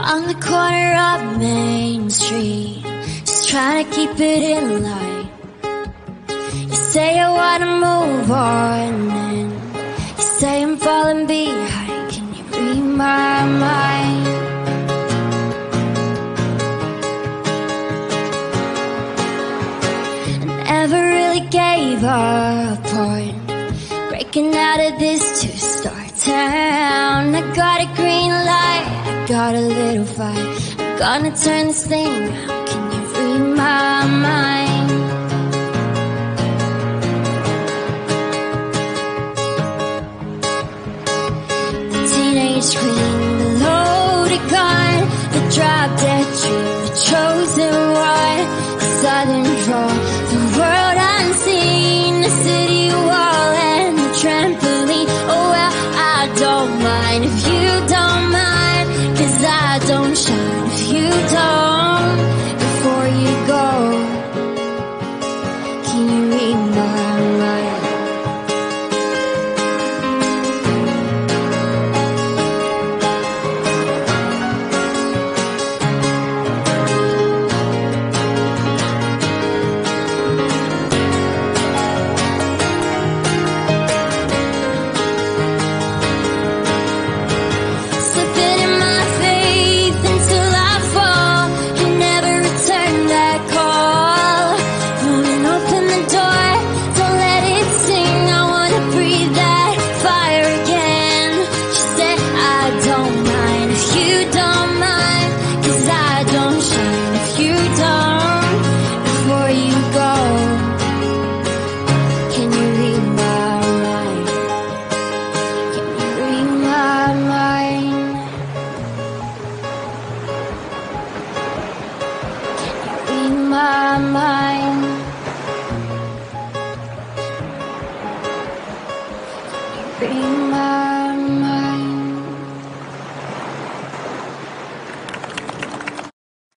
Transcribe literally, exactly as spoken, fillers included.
On the corner of Main Street, just trying to keep it in line. You say I wanna move on, and you say I'm falling behind. Can you read my mind? I never really gave up on breaking out of this two-star town. I got a green light, I got a little fight. I'm gonna turn this thing around. Can you read my mind? The teenage queen, the loaded gun, the drop-dead dream, the chosen one, the southern drawl, the world unseen, the city wall and the trampoline. Oh well, I don't mind if you don't mind, 'cause I don't shine if you don't. Before you go, can you read my mind? My mind. Read my mind.